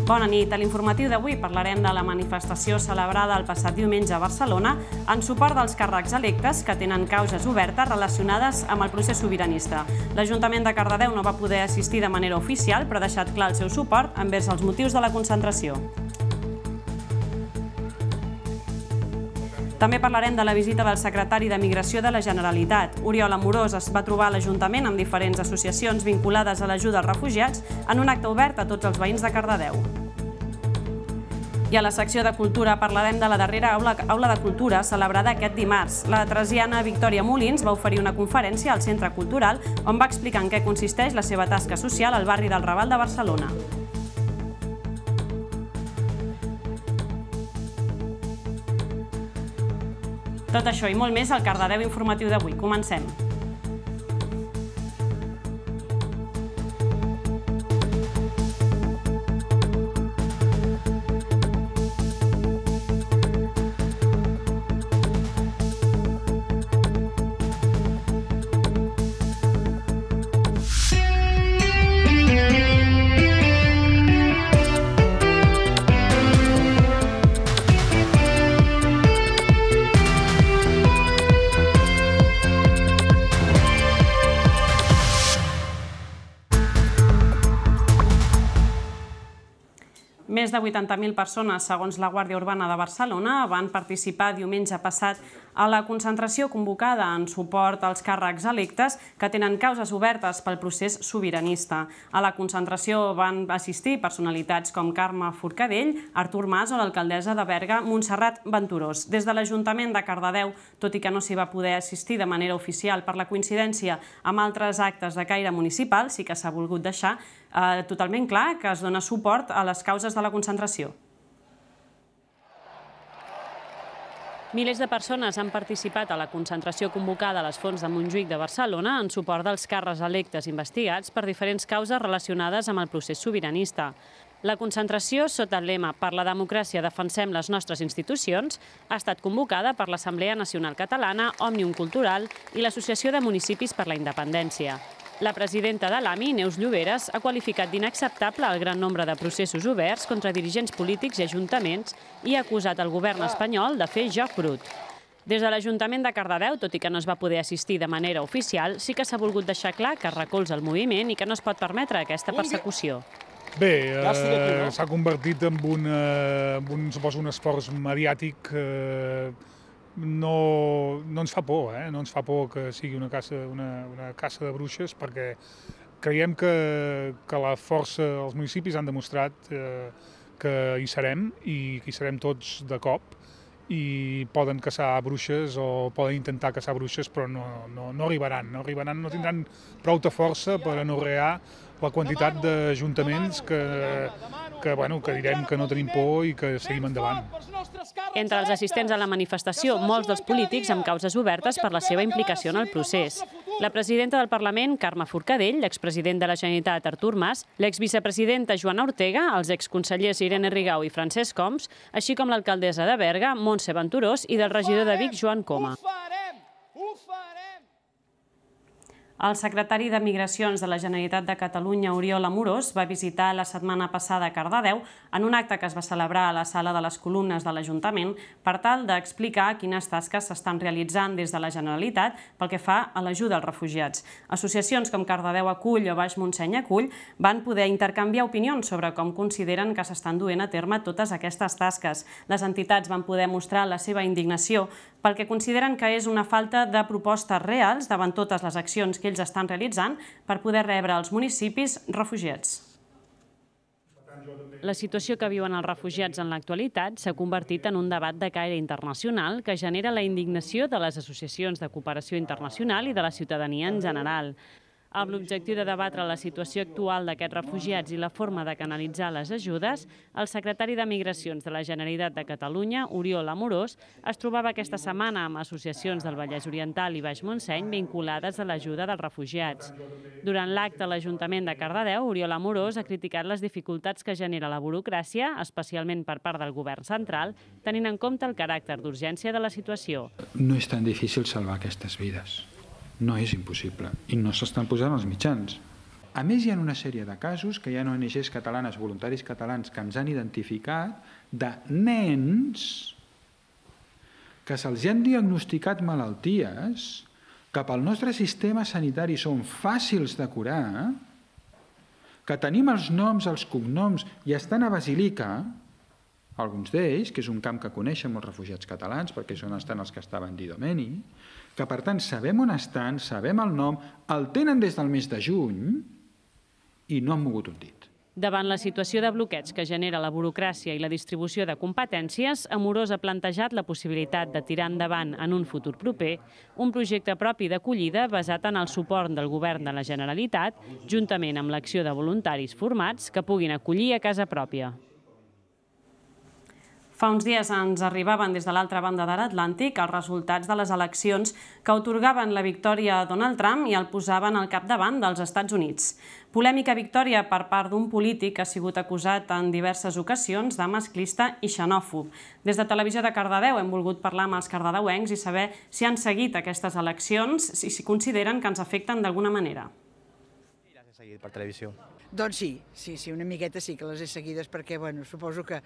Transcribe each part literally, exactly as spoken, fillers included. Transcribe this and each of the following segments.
Bona nit. A l'informatiu d'avui parlarem de la manifestació celebrada el passat diumenge a Barcelona en suport dels càrrecs electes que tenen causes obertes relacionades amb el procés sobiranista. L'Ajuntament de Cardedeu no va poder assistir de manera oficial, però ha deixat clar el seu suport envers els motius de la concentració. També parlarem de la visita del secretari de Migració de la Generalitat. Oriol Amorós es va trobar a l'Ajuntament amb diferents associacions vinculades a l'ajuda als refugiats en un acte obert a tots els veïns de Cardedeu. I a la secció de Cultura parlarem de la darrera aula de cultura celebrada aquest dimarts. La teresiana Victòria Molins va oferir una conferència al Centre Cultural on va explicar en què consisteix la seva tasca social al barri del Raval de Barcelona. Tot això i molt més al Cardedeu Informatiu d'avui. Comencem. Més de vuitanta mil persones, segons la Guàrdia Urbana de Barcelona, van participar diumenge passat a la concentració convocada en suport als càrrecs electes que tenen causes obertes pel procés sobiranista. A la concentració van assistir personalitats com Carme Forcadell, Artur Mas o l'alcaldessa de Berga, Montserrat Venturós. Des de l'Ajuntament de Cardedeu, tot i que no s'hi va poder assistir de manera oficial per la coincidència amb altres actes de caire municipal, sí que s'ha volgut deixar Eh, totalment clar que es dona suport a les causes de la concentració. Milers de persones han participat a la concentració convocada a les Fonts de Montjuïc de Barcelona en suport dels càrrecs electes investigats per diferents causes relacionades amb el procés sobiranista. La concentració, sota el lema Per la democràcia defensem les nostres institucions, ha estat convocada per l'Assemblea Nacional Catalana, Òmnium Cultural i l'Associació de Municipis per la Independència. La presidenta de l'A M I, Neus Lloberes, ha qualificat d'inacceptable el gran nombre de processos oberts contra dirigents polítics i ajuntaments i ha acusat el govern espanyol de fer joc brut. Des de l'Ajuntament de Cardedeu, tot i que no es va poder assistir de manera oficial, sí que s'ha volgut deixar clar que recolza el moviment i que no es pot permetre aquesta persecució. Bé, eh, s'ha convertit en un, eh, un, suposo, un esforç mediàtic eh, no, no ens fa por, eh? no ens fa por que sigui una caça, una, una caça de bruixes, perquè creiem que, que la força, els municipis han demostrat eh, que hi serem i que hi serem tots de cop i poden caçar bruixes o poden intentar caçar bruixes, però no, no, no arribaran, no arribaran, no tindran prou de força per anorrear la quantitat d'ajuntaments que, que, bueno, que direm que no tenim por i que seguim endavant. Entre els assistents a la manifestació, molts dels polítics amb causes obertes per la seva implicació en el procés. La presidenta del Parlament, Carme Forcadell, l'expresident de la Generalitat, Artur Mas, l'exvicepresidenta Joana Ortega, els exconsellers Irene Rigau i Francesc Homs, així com l'alcaldessa de Berga, Montse Venturós, i del regidor de Vic, Joan Coma. El secretari de Migracions de la Generalitat de Catalunya, Oriol Amorós, va visitar la setmana passada a Cardedeu en un acte que es va celebrar a la Sala de les Columnes de l'Ajuntament per tal d'explicar quines tasques s'estan realitzant des de la Generalitat pel que fa a l'ajuda als refugiats. Associacions com Cardedeu Acull o Baix Montseny Acull van poder intercanviar opinions sobre com consideren que s'estan duent a terme totes aquestes tasques. Les entitats van poder mostrar la seva indignació pel que consideren que és una falta de propostes reals davant totes les accions que ells estan realitzant per poder rebre els municipis refugiats. La situació que viuen els refugiats en l'actualitat s'ha convertit en un debat de caire internacional que genera la indignació de les associacions de cooperació internacional i de la ciutadania en general. Amb l'objectiu de debatre la situació actual d'aquests refugiats i la forma de canalitzar les ajudes, el secretari de Migracions de la Generalitat de Catalunya, Oriol Amorós, es trobava aquesta setmana amb associacions del Vallès Oriental i Baix Montseny vinculades a l'ajuda dels refugiats. Durant l'acte a l'Ajuntament de Cardedeu, Oriol Amorós ha criticat les dificultats que genera la burocràcia, especialment per part del govern central, tenint en compte el caràcter d'urgència de la situació. No és tan difícil salvar aquestes vides. No és impossible i no s'estan posant els mitjans. A més, hi ha una sèrie de casos que hi ha O N Ges catalanes, voluntaris catalans, que ens han identificat de nens que se'ls han diagnosticat malalties que pel nostre sistema sanitari són fàcils de curar, que tenim els noms, els cognoms i estan a Basílica, alguns d'ells, que és un camp que coneixen els refugiats catalans, perquè són estan els que estaven d'Idomeni, que per tant sabem on estan, sabem el nom, el tenen des del mes de juny i no han mogut un dit. Davant la situació de bloqueig que genera la burocràcia i la distribució de competències, Amorós ha plantejat la possibilitat de tirar endavant en un futur proper un projecte propi d'acollida basat en el suport del Govern de la Generalitat, juntament amb l'acció de voluntaris formats que puguin acollir a casa pròpia. Fa uns dies ens arribaven des de l'altra banda de l'Atlàntic els resultats de les eleccions que atorgaven la victòria a Donald Trump i el posaven al capdavant dels Estats Units. Polèmica victòria per part d'un polític que ha sigut acusat en diverses ocasions de masclista i xenòfob. Des de Televisió de Cardedeu hem volgut parlar amb els cardedeuencs i saber si han seguit aquestes eleccions i si consideren que ens afecten d'alguna manera. Les he seguit per televisió. Doncs sí, sí, sí, una miqueta sí que les he seguides perquè, bueno, suposo que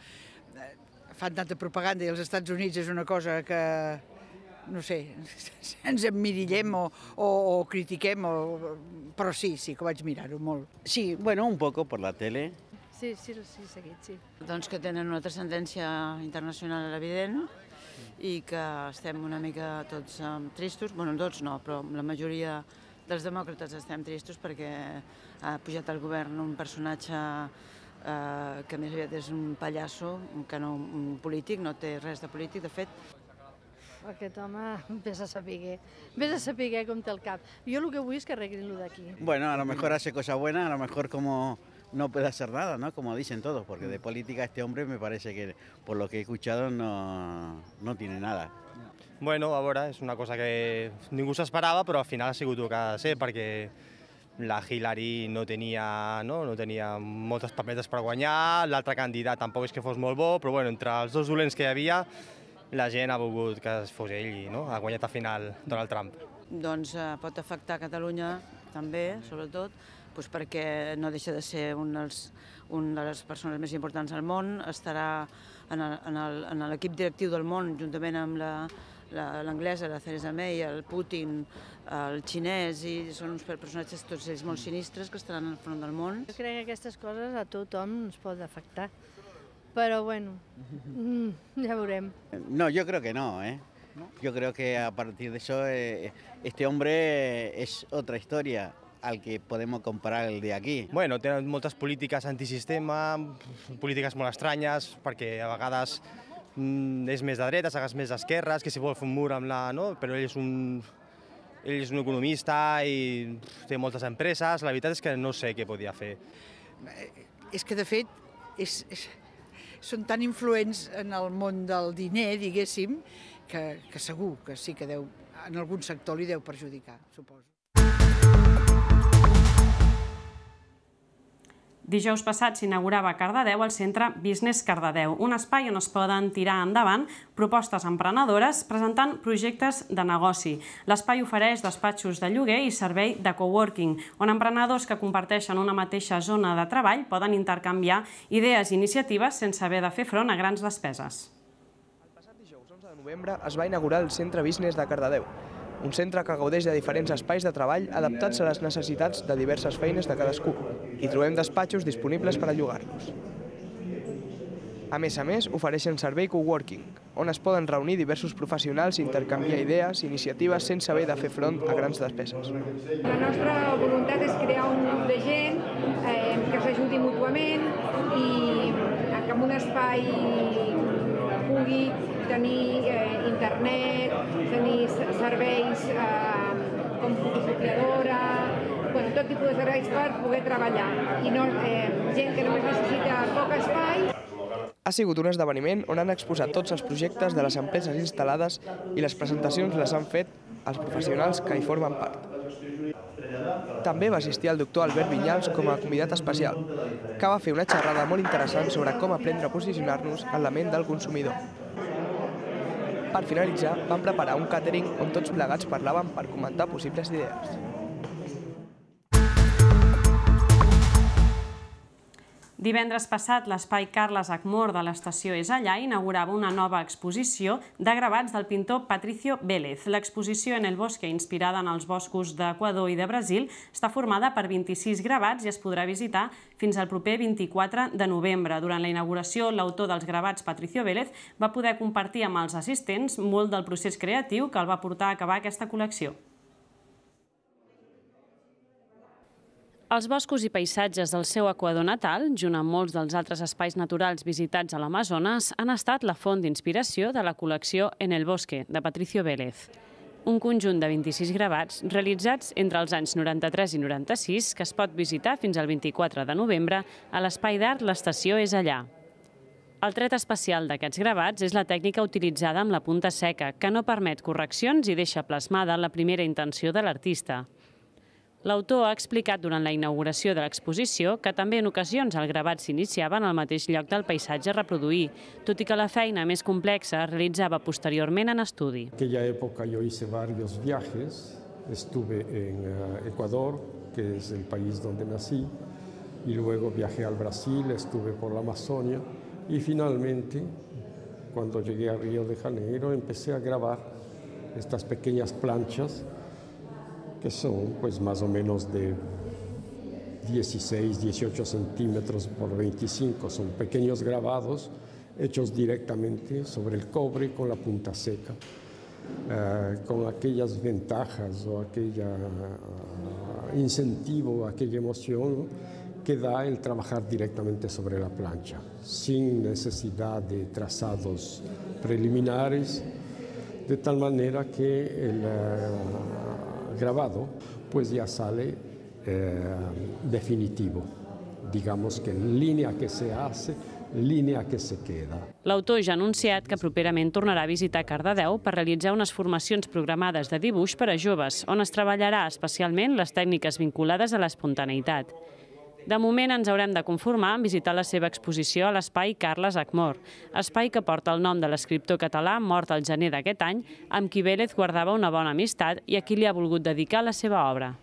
fan tanta propaganda i els Estats Units és una cosa que, no sé, ens emmirillem o, o, o critiquem, o, però sí, sí, que vaig mirar-ho molt. Sí, bueno, un poco por la tele. Sí, sí, sí, seguit, sí. Doncs que tenen una transcendència internacional evident i que estem una mica tots tristos, bueno, tots no, però la majoria dels demòcrates estem tristos perquè ha pujat al govern un personatge Uh, que més aviat és un pallasso, que no un polític, no té res de polític, de fet. Aquest home, vés a saber, vés a saber com té el cap. Jo el que vull és que arreglin-lo d'aquí. Bueno, a lo mejor hace cosas buenas, a lo mejor como no puede hacer nada, ¿no? Como dicen todos, porque de política este hombre me parece que, por lo que he escuchado, no, no tiene nada. Bueno, a veure, és una cosa que ningú s'esperava, però al final ha sigut el que ha de ser, perquè la Hillary no tenia, no, no tenia moltes paperetes per guanyar, l'altre candidat tampoc és que fos molt bo, però bueno, entre els dos dolents que hi havia, la gent ha volgut que fos ell i no? Ha guanyat al final Donald Trump. Doncs eh, pot afectar Catalunya també, sobretot, doncs perquè no deixa de ser un dels, un de les persones més importants al món, estarà en l'equip directiu del món juntament amb la l'anglesa, la Theresa May, el Putin, el xinès, i són uns personatges tots ells molt sinistres que estaran al front del món. Jo crec que aquestes coses a tothom ens pot afectar, però bueno, ja veurem. No, yo creo que no, ¿eh? Yo creo que a partir de eso eh, este hombre es otra historia al que podemos comparar el de aquí. Bueno, tenen moltes polítiques antisistema, polítiques molt estranyes, perquè a vegades és més de dretes, a vegades més d'esquerres, que si vol fer un mur amb la... no? Però ell és un, ell és un economista i té moltes empreses. La veritat és que no sé què podia fer. És que, de fet, és, és, són tan influents en el món del diner, diguéssim, que, que segur que sí que deu, en algun sector li deu perjudicar, suposo. Dijous passat s'inaugurava a Cardedeu el centre Business Cardedeu, un espai on es poden tirar endavant propostes emprenedores presentant projectes de negoci. L'espai ofereix despatxos de lloguer i servei de coworking, on emprenedors que comparteixen una mateixa zona de treball poden intercanviar idees i iniciatives sense haver de fer front a grans despeses. El passat dijous onze de novembre es va inaugurar el centre Business de Cardedeu, un centre que gaudeix de diferents espais de treball adaptats a les necessitats de diverses feines de cadascú. Hi trobem despatxos disponibles per a llogar-los. A més a més, ofereixen servei coworking, on es poden reunir diversos professionals i intercanviar idees i iniciatives sense haver de fer front a grans despeses. La nostra voluntat és crear un grup de gent eh, que s'ajudi mútuament i que en un espai pugui tenir eh, internet, tenir serveis eh, com fotocopiadora, bueno, tot tipus de serveis per poder treballar i no, eh, gent que només necessita poc espai. Ha sigut un esdeveniment on han exposat tots els projectes de les empreses instal·lades i les presentacions les han fet els professionals que hi formen part. També va assistir el doctor Albert Vinyals com a convidat especial, que va fer una xerrada molt interessant sobre com aprendre a posicionar-nos en la ment del consumidor. Per finalitzar, van preparar un càtering on tots plegats parlaven per comentar possibles idees. Divendres passat, l'espai Carles Acmor de l'estació És Allà inaugurava una nova exposició de gravats del pintor Patricio Vélez. L'exposició En el bosque, inspirada en els boscos d'Equador i de Brasil, està formada per vint-i-sis gravats i es podrà visitar fins al proper vint-i-quatre de novembre. Durant la inauguració, l'autor dels gravats, Patricio Vélez, va poder compartir amb els assistents molt del procés creatiu que el va portar a acabar aquesta col·lecció. Els boscos i paisatges del seu Equador natal, junt amb molts dels altres espais naturals visitats a l'Amazones, han estat la font d'inspiració de la col·lecció En el bosque, de Patricio Vélez. Un conjunt de vint-i-sis gravats realitzats entre els anys noranta-tres i noranta-sis que es pot visitar fins al vint-i-quatre de novembre a l'espai d'art L'Estació És Allà. El tret especial d'aquests gravats és la tècnica utilitzada amb la punta seca, que no permet correccions i deixa plasmada la primera intenció de l'artista. L'autor ha explicat durant la inauguració de l'exposició que també en ocasions el gravat s'iniciava en el mateix lloc del paisatge a reproduir, tot i que la feina més complexa es realitzava posteriorment en estudi. En aquella época yo hice varios viajes, estuve en Ecuador, que es el país donde nací, y luego viajé al Brasil, estuve por la Amazonia, y finalmente, cuando llegué a Río de Janeiro, empecé a grabar estas pequeñas planchas que son pues más o menos de dieciséis, dieciocho centímetros por veinticinco. Son pequeños grabados hechos directamente sobre el cobre con la punta seca, eh, con aquellas ventajas o aquella uh, incentivo, aquella emoción que da el trabajar directamente sobre la plancha, sin necesidad de trazados preliminares, de tal manera que el uh, grabado pues ya sale eh, definitivo, digamos que línea que se hace, línia que se queda. L'autor ja ha anunciat que properament tornarà a visitar Cardedeu per realitzar unes formacions programades de dibuix per a joves, on es treballarà especialment les tècniques vinculades a l'espontaneïtat. De moment ens haurem de conformar en visitar la seva exposició a l'espai Carles Acmor, espai que porta el nom de l'escriptor català mort al gener d'aquest any, amb qui Vélez guardava una bona amistat i a qui li ha volgut dedicar la seva obra.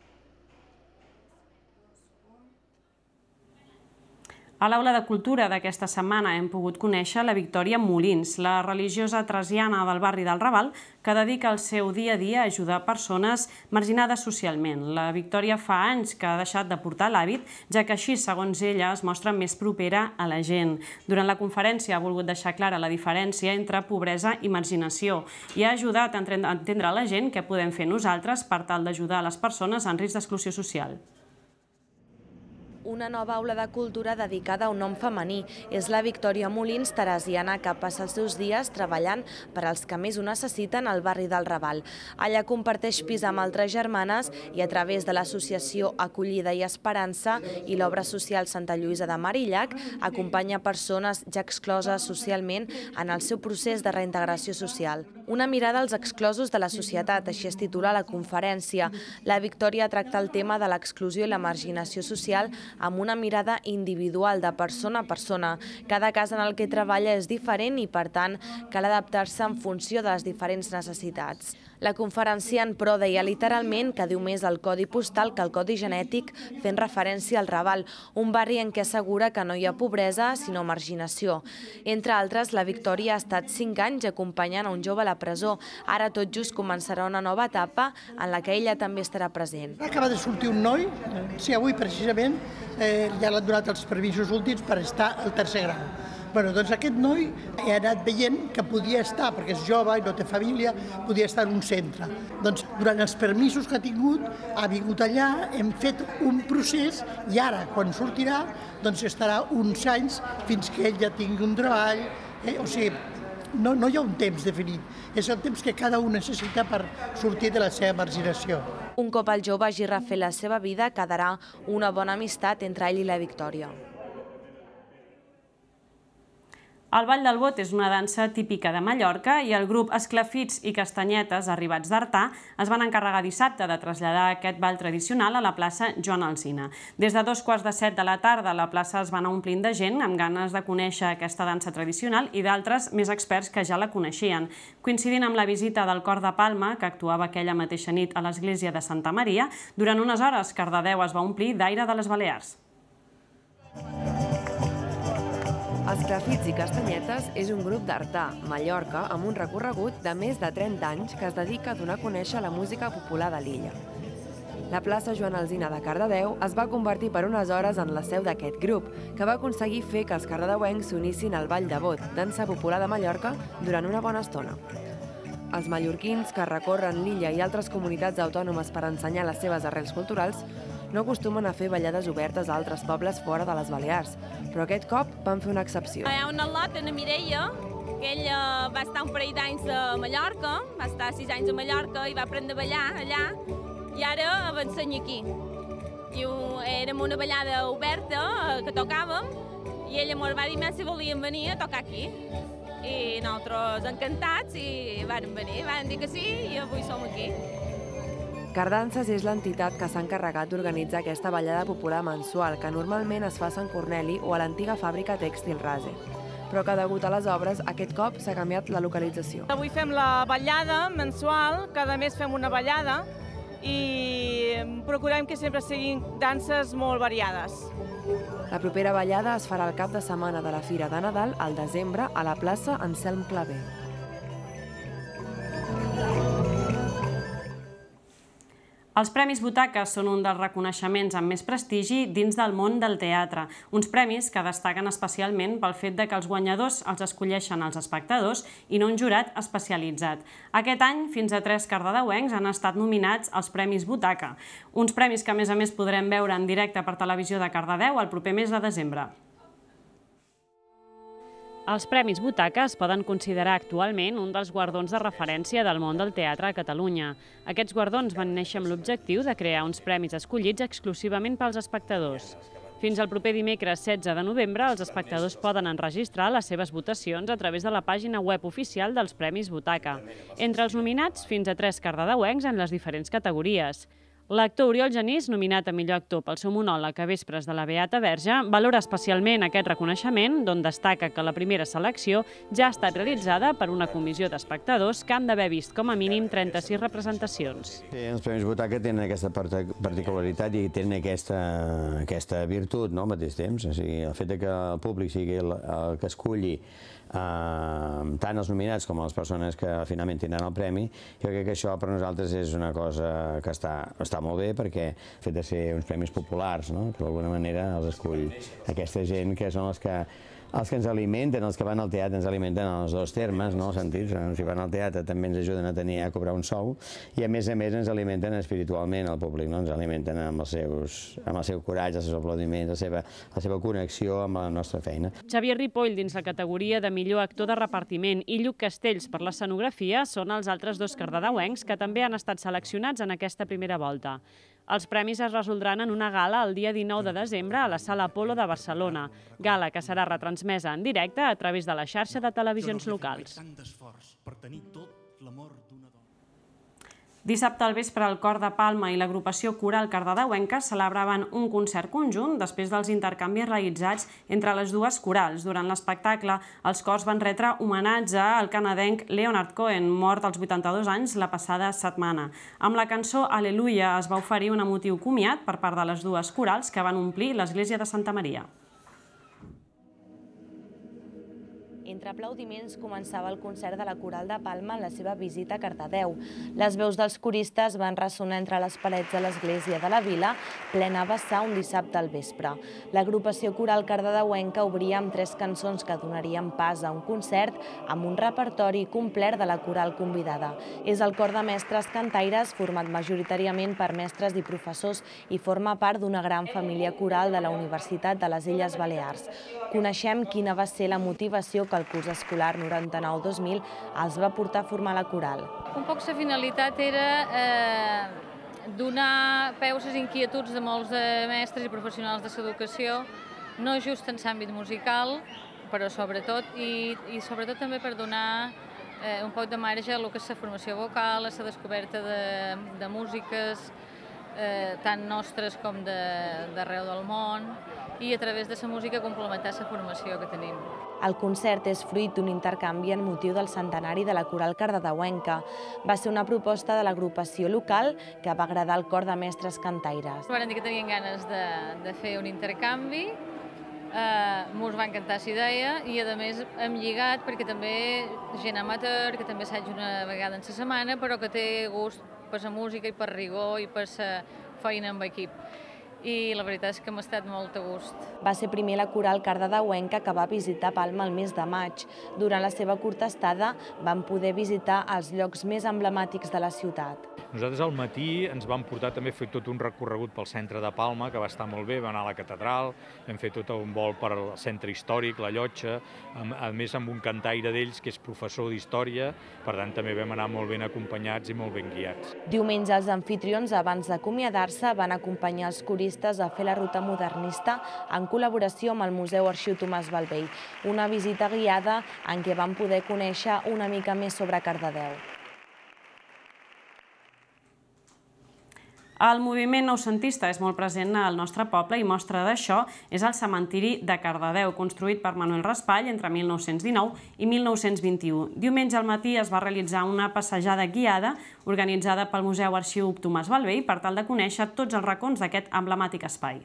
A l'Aula de Cultura d'aquesta setmana hem pogut conèixer la Victòria Molins, la religiosa tresiana del barri del Raval, que dedica el seu dia a dia a ajudar persones marginades socialment. La Victòria fa anys que ha deixat de portar l'hàbit, ja que així, segons ella, es mostra més propera a la gent. Durant la conferència ha volgut deixar clara la diferència entre pobresa i marginació i ha ajudat a entendre a la gent què podem fer nosaltres per tal d'ajudar a les persones en risc d'exclusió social. Una nova aula de cultura dedicada a un nom femení. És la Victòria Molins, teresiana, que passa els seus dies treballant per als que més ho necessiten al barri del Raval. Allà comparteix pis amb altres germanes i a través de l'associació Acollida i Esperança i l'obra social Santa Lluïsa de Marillac acompanya persones ja excloses socialment en el seu procés de reintegració social. Una mirada als exclosos de la societat, així es titula la conferència. La Victòria tracta el tema de l'exclusió i la marginació social amb una mirada individual de persona a persona. Cada cas en el que treballa és diferent i, per tant, cal adaptar-se en funció de les diferents necessitats. La conferenciant, però, deia literalment que diu més el codi postal que el codi genètic, fent referència al Raval, un barri en què assegura que no hi ha pobresa, sinó marginació. Entre altres, la Victòria ha estat cinc anys acompanyant a un jove a la presó. Ara tot just començarà una nova etapa en la que ella també estarà present. Acaba de sortir un noi, sí, avui precisament, eh, ja l'han donat els permisos últims per estar al tercer grau. Bueno, doncs aquest noi he anat veient que podia estar, perquè és jove i no té família, podia estar en un centre. Doncs durant els permisos que ha tingut, ha vingut allà, hem fet un procés i ara, quan sortirà, doncs estarà uns anys fins que ell ja tingui un treball. Eh? O sigui, no, no hi ha un temps definit, és el temps que cada un necessita per sortir de la seva marginació. Un cop el jove hagi refet la seva vida, quedarà una bona amistat entre ell i la Victòria. El Ball del Bot és una dansa típica de Mallorca i el grup Esclafits i Castanyetes, arribats d'Artà, es van encarregar dissabte de traslladar aquest ball tradicional a la plaça Joan Alsina. Des de dos quarts de set de la tarda, la plaça es va anar omplint de gent amb ganes de conèixer aquesta dansa tradicional i d'altres més experts que ja la coneixien. Coincidint amb la visita del Cor de Palma, que actuava aquella mateixa nit a l'església de Santa Maria, durant unes hores Cardedeu es va omplir d'aire de les Balears. Els Crafits i Castanyetes és un grup d'Artà, Mallorca, amb un recorregut de més de trenta anys que es dedica a donar a conèixer la música popular de l'illa. La plaça Joan Alsina de Cardedeu es va convertir per unes hores en la seu d'aquest grup, que va aconseguir fer que els cardedeuencs s'unissin al Ball de Bot, dansa popular de Mallorca, durant una bona estona. Els mallorquins, que recorren l'illa i altres comunitats autònomes per ensenyar les seves arrels culturals, no acostumen a fer ballades obertes a altres pobles fora de les Balears, però aquest cop van fer una excepció. Hi ha una lot, en Mireia, que ella va estar un parell d'anys a Mallorca, va estar sis anys a Mallorca i va aprendre a ballar allà, i ara m'ensenya aquí. I érem una ballada oberta que tocàvem, i ella ens va dir si volíem venir a tocar aquí. I nosaltres encantats i vam venir, vam dir que sí i avui som aquí. Cardances és l'entitat que s'ha encarregat d'organitzar aquesta ballada popular mensual, que normalment es fa a Sant Corneli o a l'antiga fàbrica tèxtil Rase. Però que degut a les obres, aquest cop s'ha canviat la localització. Avui fem la ballada mensual, cada mes fem una ballada i procurem que sempre siguin danses molt variades. La propera ballada es farà al cap de setmana de la Fira de Nadal, al desembre, a la plaça Anselm Clavé. Els Premis Butaca són un dels reconeixements amb més prestigi dins del món del teatre, uns premis que destaquen especialment pel fet que els guanyadors els escolleixen els espectadors i no un jurat especialitzat. Aquest any, fins a tres cardedeuencs han estat nominats als Premis Butaca, uns premis que a més a més podrem veure en directe per Televisió de Cardedeu el proper mes de desembre. Els Premis Butaca es poden considerar actualment un dels guardons de referència del món del teatre a Catalunya. Aquests guardons van néixer amb l'objectiu de crear uns premis escollits exclusivament pels espectadors. Fins al proper dimecres setze de novembre, els espectadors poden enregistrar les seves votacions a través de la pàgina web oficial dels Premis Butaca. Entre els nominats, fins a tres cardedeuencs en les diferents categories. L'actor Oriol Genís, nominat a millor actor pel seu monòleg a Vespres de la Beata Verge, valora especialment aquest reconeixement, d'on destaca que la primera selecció ja ha estat realitzada per una comissió d'espectadors que han d'haver vist com a mínim trenta-sis representacions. Sí, els Premis Butaca tenen aquesta particularitat i tenen aquesta virtut al mateix temps. El fet que el públic sigui el que esculli tant els nominats com les persones que finalment tindran el premi, jo crec que això per nosaltres és una cosa que està molt bé, perquè el fet de ser uns premis populars, que d'alguna manera els escull aquesta gent que són els que els que ens alimenten, els que van al teatre ens alimenten en els dos termes, no? Sentits? Si van al teatre també ens ajuden a tenir a cobrar un sou i a més a més ens alimenten espiritualment el públic, ens alimenten amb el seu coratge, els seus aplaudiments, la seva connexió amb la nostra feina. Xavier Ripoll, dins la categoria de millor actor de repartiment, i Lluc Castells per l'escenografia són els altres dos cardedeuencs que també han estat seleccionats en aquesta primera volta. Els premis es resoldran en una gala el dia dinou de desembre a la Sala Apolo de Barcelona, gala que serà retransmesa en directe a través de la xarxa de televisions locals. Dissabte al vespre, el Cor de Palma i l'agrupació coral cardedeuenca celebraven un concert conjunt després dels intercanvis realitzats entre les dues corals. Durant l'espectacle, els cors van retre homenatge al canadenc Leonard Cohen, mort als vuitanta-dos anys la passada setmana. Amb la cançó Al·leluia es va oferir un emotiu comiat per part de les dues corals que van omplir l'església de Santa Maria. Entre aplaudiments començava el concert de la Coral de Palma en la seva visita a Cardedeu. Les veus dels coristes van ressonar entre les parets de l'església de la vila, plena a vessar un dissabte al vespre. L'agrupació coral cardedeuenca obria amb tres cançons que donarien pas a un concert amb un repertori complet de la coral convidada. És el cor de mestres cantaires, format majoritàriament per mestres i professors i forma part d'una gran família coral de la Universitat de les Illes Balears. Coneixem quina va ser la motivació que el curs escolar noranta-nou dos mil els va portar a formar la coral. Un poc la finalitat era donar peu a les inquietuds de molts mestres i professionals de l'educació, no just en l'àmbit musical, però sobretot, i sobretot també per donar un poc de marge a lo que és la formació vocal, a la descoberta de músiques tant nostres com d'arreu del món, i a través de la música complementar la formació que tenim. El concert és fruit d'un intercanvi en motiu del centenari de la coral cardedeuenca. Va ser una proposta de l'agrupació local que va agradar al cor de mestres cantaires. Van dir que tenien ganes de fer un intercanvi Mos va encantar la idea i, a més, hem lligat perquè també gent amateur, que també assaig una vegada en la setmana, però que té gust per la música i per rigor i per la feina amb equip. I la veritat és que m'ha estat molt a gust. Va ser primer la coral cardedeuenca que va visitar Palma el mes de maig. Durant la seva curta estada van poder visitar els llocs més emblemàtics de la ciutat. Nosaltres al matí ens vam portar també a fer tot un recorregut pel centre de Palma, que va estar molt bé, vam anar a la catedral, vam fer tot un vol per al centre històric, la Llotja, a més amb un cantaire d'ells que és professor d'història, per tant també vam anar molt ben acompanyats i molt ben guiats. Diumenge els anfitrions, abans d'acomiadar-se, van acompanyar els coristes a fer la ruta modernista en col·laboració amb el Museu Arxiu Tomàs Balvell, una visita guiada en què van poder conèixer una mica més sobre Cardedeu. El moviment noucentista és molt present al nostre poble i mostra d'això és el cementiri de Cardedeu, construït per Manuel Raspall entre mil nou-cents dinou i mil nou-cents vint-i-u. Diumenge al matí es va realitzar una passejada guiada organitzada pel Museu Arxiu Tomàs Balvell per tal de conèixer tots els racons d'aquest emblemàtic espai.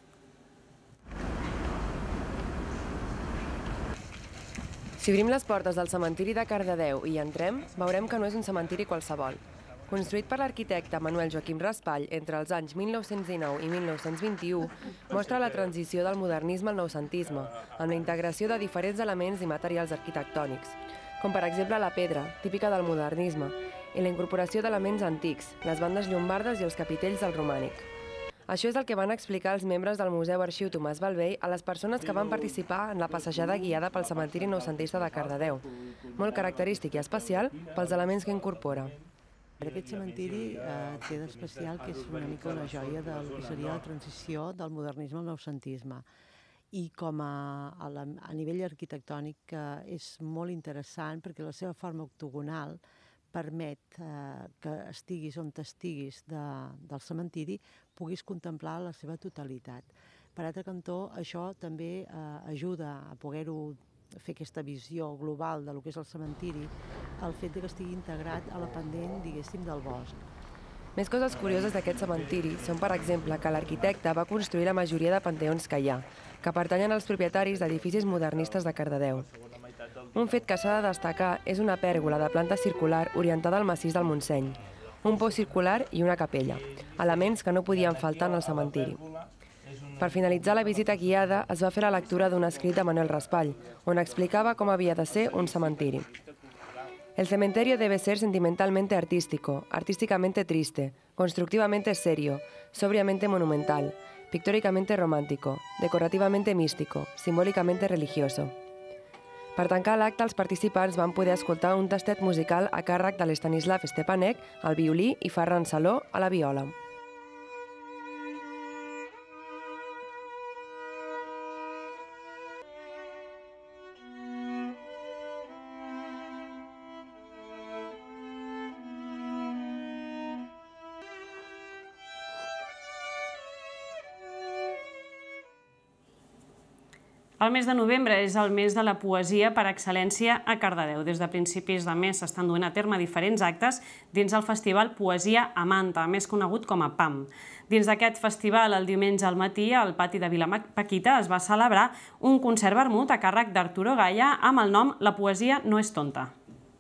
Si obrim les portes del cementiri de Cardedeu i hi entrem, veurem que no és un cementiri qualsevol. Construït per l'arquitecte Manuel Joaquim Raspall entre els anys mil nou-cents dinou i mil nou-cents vint-i-u, mostra la transició del modernisme al noucentisme, amb la integració de diferents elements i materials arquitectònics, com per exemple la pedra, típica del modernisme, i la incorporació d'elements antics, les bandes llombardes i els capitells del romànic. Això és el que van explicar els membres del Museu Arxiu Tomàs Balvell a les persones que van participar en la passejada guiada pel cementiri noucentista de Cardedeu, molt característic i especial pels elements que incorpora. Aquest cementiri té d'especial que és una mica una joia del que seria la transició del modernisme al noucentisme. I com a nivell arquitectònic és molt interessant perquè la seva forma octogonal permet que estiguis on estiguis del cementiri puguis contemplar la seva totalitat. Per altre cantó, això també ajuda a poder-ho fer aquesta visió global del que és el cementiri, el fet que estigui integrat a la pendent, diguéssim, del bosc. Més coses curioses d'aquest cementiri són, per exemple, que l'arquitecte va construir la majoria de panteons que hi ha, que pertanyen als propietaris d'edificis modernistes de Cardedeu. Un fet que s'ha de destacar és una pèrgola de planta circular orientada al massís del Montseny, un pou circular i una capella, elements que no podien faltar en el cementiri. Per finalitzar la visita guiada es va fer la lectura d'un escrit de Manuel Raspall, on explicava com havia de ser un cementiri. El cementerio debe ser sentimentalmente artístico, artísticamente triste, constructivamente serio, sobriamente monumental, pictóricamente romántico, decorativamente místico, simbòlicamente religioso. Per tancar l'acte, els participants van poder escoltar un tastet musical a càrrec de l'Estanislav Stepanek al violí i Ferran Saló a la viola. El mes de novembre és el mes de la poesia per excel·lència a Cardedeu. Des de principis de mes s'estan duent a terme diferents actes dins el festival Poesia a Manta, més conegut com a P A M. Dins d'aquest festival, el diumenge al matí, al pati de Vilapaquita, es va celebrar un concert vermut a càrrec d'Arturo Gaya amb el nom La poesia no és tonta.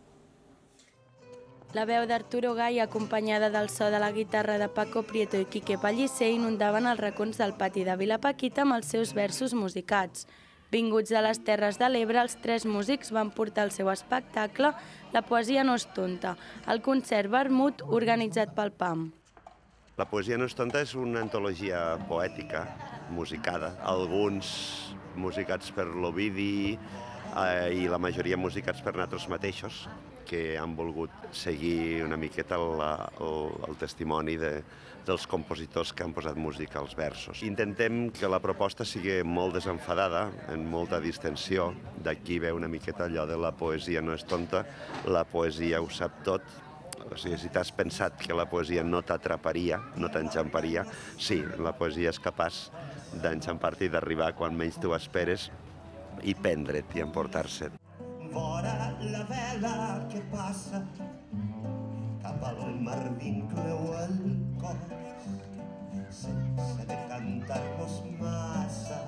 La veu d'Arturo Gaya, acompanyada del so de la guitarra de Paco Prieto i Quique Pellicer, inundaven els racons del pati de Vilapaquita amb els seus versos musicats. Vinguts de les Terres de l'Ebre, els tres músics van portar el seu espectacle La poesia no és tonta, el concert vermut organitzat pel P A M. La poesia no és tonta és una antologia poètica, musicada. Alguns musicats per l'Ovidi eh, i la majoria musicats per nosaltres mateixos, que han volgut seguir una miqueta el, el, el testimoni de, dels compositors que han posat música als versos. Intentem que la proposta sigui molt desenfadada, en molta distensió. D'aquí ve una miqueta allò de la poesia no és tonta, la poesia ho sap tot. O sigui, si t'has pensat que la poesia no t'atraparia, no t'enxamparia, sí, la poesia és capaç d'enxampar-te i d'arribar quan menys t'ho esperes i prendre't i emportar-se't. Vora la vela que passa cap al mar vincleu el cor sense decantar-nos massa.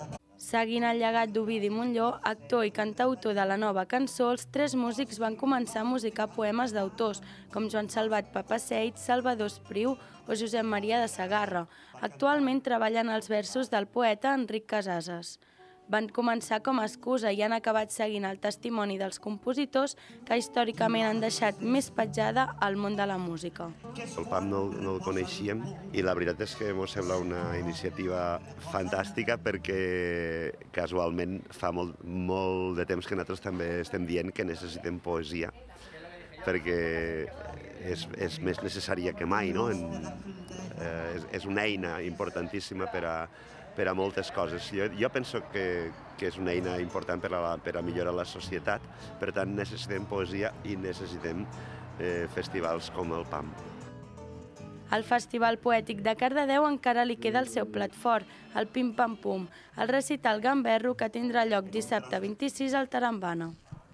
Seguint el llegat d'Ovidi Montllor, actor i cantautor de la nova cançó, els tres músics van començar a musicar poemes d'autors, com Joan Salvat Papaseit, Salvador Espriu o Josep Maria de Segarra. Actualment treballen els versos del poeta Enric Casases. Van començar com a excusa i han acabat seguint el testimoni dels compositors que històricament han deixat més petjada al món de la música. El P A M no, no el coneixíem i la veritat és que ens sembla una iniciativa fantàstica perquè casualment fa molt, molt de temps que nosaltres també estem dient que necessitem poesia perquè és, és més necessària que mai, no? En, eh, és, és una eina importantíssima per a per a moltes coses. Jo, jo penso que, que és una eina important per a, per a millorar la societat, per tant necessitem poesia i necessitem eh, festivals com el P A M. Al Festival Poètic de Cardedeu encara li queda el seu plat fort, el Pim Pam Pum, el recital gamberro que tindrà lloc dissabte vint-i-sis al Tarambana.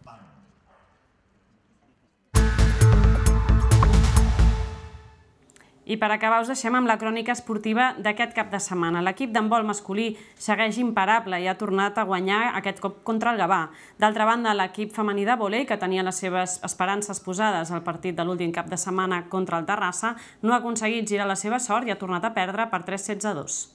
I per acabar us deixem amb la crònica esportiva d'aquest cap de setmana. L'equip d'handbol masculí segueix imparable i ha tornat a guanyar aquest cop contra el Gavà. D'altra banda, l'equip femení de vòlei, que tenia les seves esperances posades al partit de l'últim cap de setmana contra el Terrassa, no ha aconseguit girar la seva sort i ha tornat a perdre per tres sets a dos.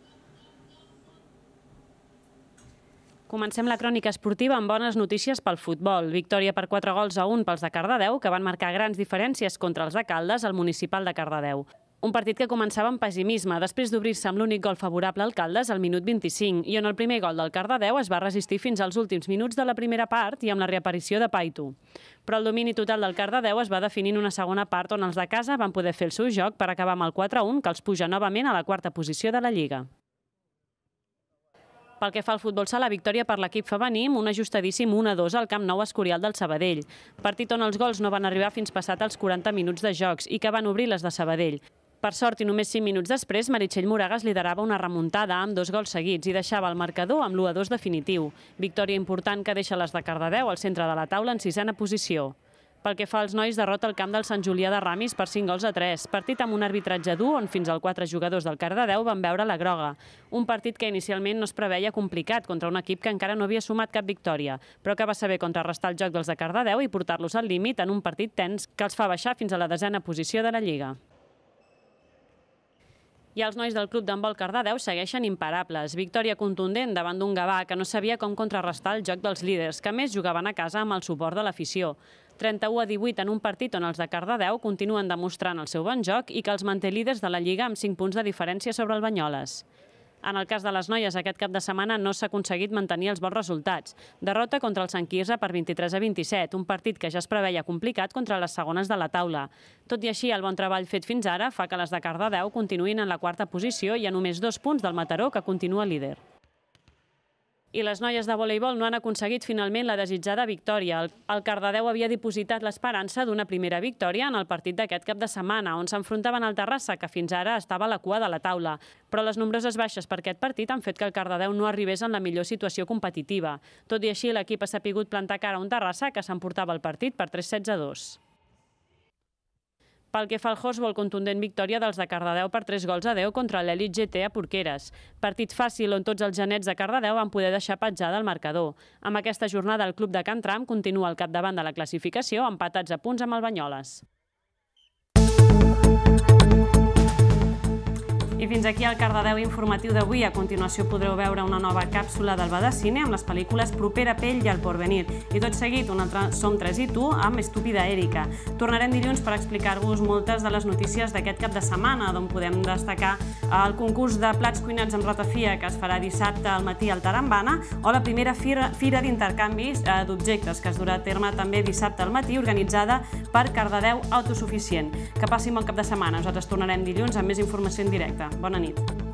Comencem la crònica esportiva amb bones notícies pel futbol. Victòria per quatre gols a un pels de Cardedeu, que van marcar grans diferències contra els de Caldes al municipal de Cardedeu. Un partit que començava amb pessimisme, després d'obrir-se amb l'únic gol favorable al Caldes al minut vint-i-cinc, i on el primer gol del Cardedeu es va resistir fins als últims minuts de la primera part i amb la reaparició de Paitu. Però el domini total del Cardedeu es va definir en una segona part on els de casa van poder fer el seu joc per acabar amb el quatre a un, que els puja novament a la quarta posició de la Lliga. Pel que fa al futbol sala, victòria per l'equip femení amb un ajustadíssim un a dos al Camp Nou Escorial del Sabadell. Partit on els gols no van arribar fins passat els quaranta minuts de jocs i que van obrir les de Sabadell. Per sort i només cinc minuts després, Meritxell Moragas liderava una remuntada amb dos gols seguits i deixava el marcador amb l'u a dos definitiu. Victòria important que deixa les de Cardedeu al centre de la taula en sisena posició. Pel que fa als nois, derrota al camp del Sant Julià de Ramis per cinc gols a tres. Partit amb un arbitratge dur on fins als quatre jugadors del Cardedeu van veure la groga. Un partit que inicialment no es preveia complicat contra un equip que encara no havia sumat cap victòria, però que va saber contrarrestar el joc dels de Cardedeu i portar-los al límit en un partit tens que els fa baixar fins a la desena posició de la Lliga. I els nois del Club d'Handbol Cardedeu segueixen imparables. Victòria contundent davant d'un Gavà que no sabia com contrarrestar el joc dels líders, que a més jugaven a casa amb el suport de l'afició. trenta-u a divuit en un partit on els de Cardedeu continuen demostrant el seu bon joc i que els manté líders de la Lliga amb cinc punts de diferència sobre el Banyoles. En el cas de les noies, aquest cap de setmana no s'ha aconseguit mantenir els bons resultats. Derrota contra el Sant Quirze per vint-i-tres a vint-i-set, un partit que ja es preveia complicat contra les segones de la taula. Tot i així, el bon treball fet fins ara fa que les de Cardedeu continuïn en la quarta posició i a només dos punts del Mataró, que continua líder. I les noies de voleibol no han aconseguit finalment la desitjada victòria. El Cardedeu havia dipositat l'esperança d'una primera victòria en el partit d'aquest cap de setmana, on s'enfrontaven al Terrassa, que fins ara estava a la cua de la taula. Però les nombroses baixes per aquest partit han fet que el Cardedeu no arribés en la millor situació competitiva. Tot i així, l'equip ha sapigut plantar cara a un Terrassa que s'emportava el partit per tres sets a dos. Pel que fa al handbol, contundent victòria dels de Cardedeu per tres gols a deu contra l'Elit G T a Porqueres. Partit fàcil on tots els genets de Cardedeu van poder deixar petjada el marcador. Amb aquesta jornada, el club de Can Tram continua al capdavant de la classificació, empatats a punts amb el Banyoles. I fins aquí el Cardedeu informatiu d'avui. A continuació podreu veure una nova càpsula del Badecine amb les pel·lícules Propera pell i El porvenir. I tot seguit, un altre Som tres i tu amb Estúpida Èrica. Tornarem dilluns per explicar-vos moltes de les notícies d'aquest cap de setmana, d'on podem destacar el concurs de plats cuinats amb ratafia que es farà dissabte al matí al Tarambana o la primera fira, fira d'intercanvis d'objectes que es durà a terme també dissabte al matí, organitzada per Cardedeu Autosuficient. Que passi molt cap de setmana. Nosaltres tornarem dilluns amb més informació en directe. Bona nit.